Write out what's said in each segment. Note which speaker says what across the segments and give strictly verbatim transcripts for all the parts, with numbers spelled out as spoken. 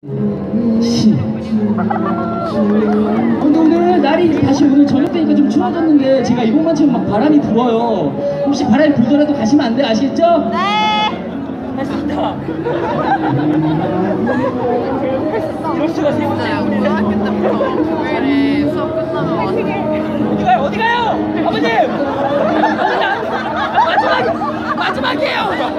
Speaker 1: 시. 근데 오늘 날이 다시 오늘 저녁 되니까 좀 추워졌는데 제가 이곳만 치면 막 바람이 불어요. 혹시 바람이 불더라도 가시면 안 돼, 아시겠죠?
Speaker 2: 네.
Speaker 1: 했습니다. 이럴 수가 세 번째야.
Speaker 2: 고등학교 때부터 금요일에 수업 끝나면
Speaker 1: 어디 가요? 어디 가요? 아버님! 마지막! 마지막이에요!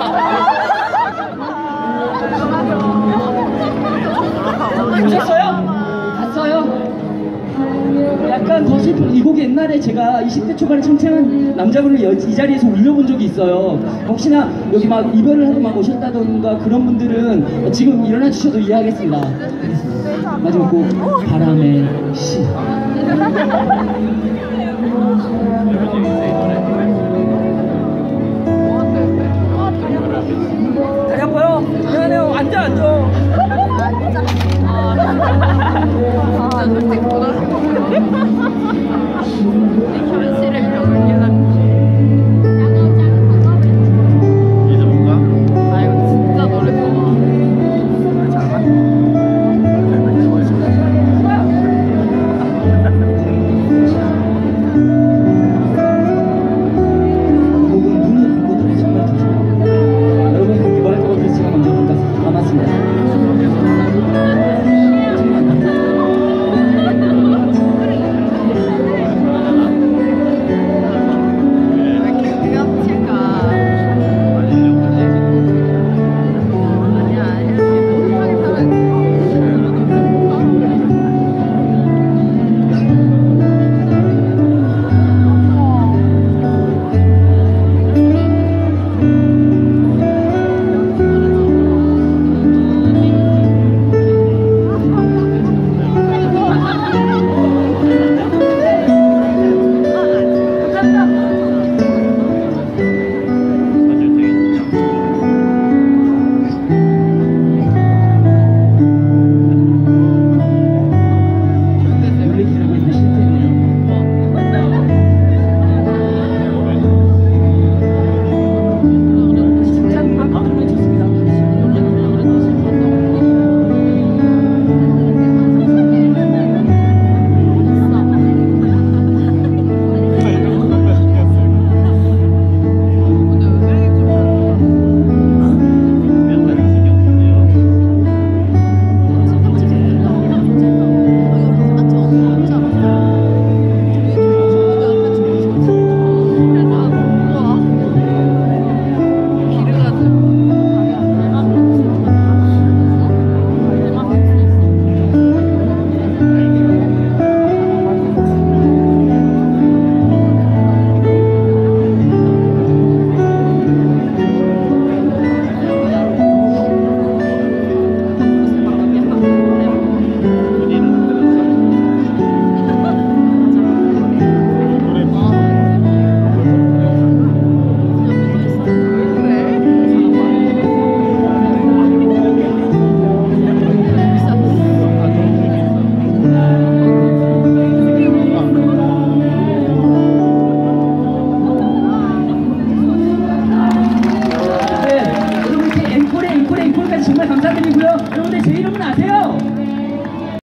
Speaker 1: 오셨어요? 갔어요? 약간 더 슬픈 이 곡이 옛날에 제가 이십 대 초반에 청춘한 남자분을 여, 이 자리에서 울려본 적이 있어요. 혹시나 여기 막 이별을 하고 막 오셨다던가 그런 분들은 지금 일어나 주셔도 이해하겠습니다. 마지막 곡 바람의 시. 다리 아파요? 미안해요. 앉아 앉아.